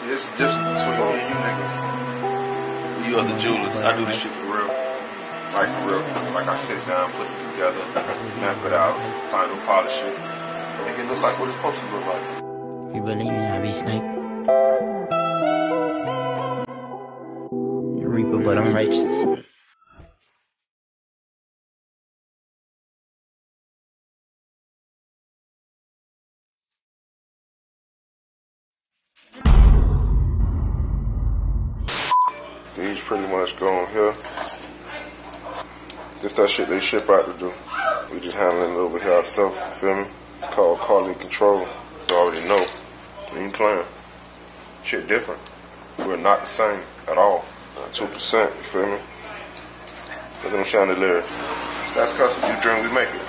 See, this is different between me and you niggas. You other jewelers, I do this shit for real. Like for real. Like I sit down, put it together, map it out, final polish it. Make it look like what it's supposed to look like. You believe me, I be snake. You reaper, but I'm righteous. These pretty much go on here. This that shit they ship out to do. We just handling it over here ourselves, you feel me? It's called quality control. You already know. We ain't playing. Shit different. We're not the same at all. 2%, you feel me? Look at them chandeliers. That's custom. You dream, we make it.